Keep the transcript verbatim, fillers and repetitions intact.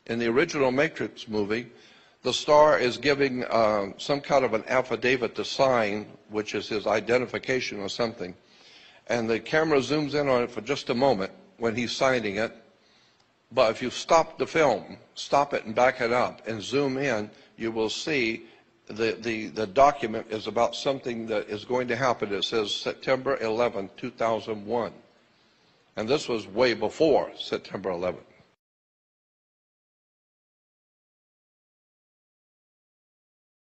In the original Matrix movie, the star is giving uh, some kind of an affidavit to sign, which is his identification or something. And the camera zooms in on it for just a moment when he's signing it. But if you stop the film, stop it and back it up and zoom in, you will see the, the, the document is about something that is going to happen. It says September eleventh, two thousand one. And this was way before September eleventh.